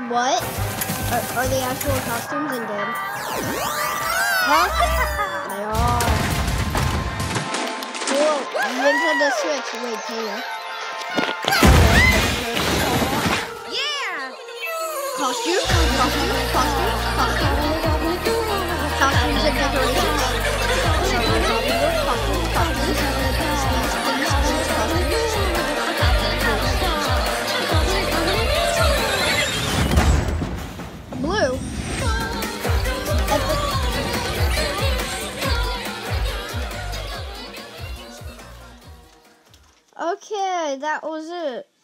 What? Are they actual costumes in game? Huh? They are. Cool. Nintendo Switch. Wait, Taylor. Yeah! Costumes and decorations. Blue. Okay, that was it.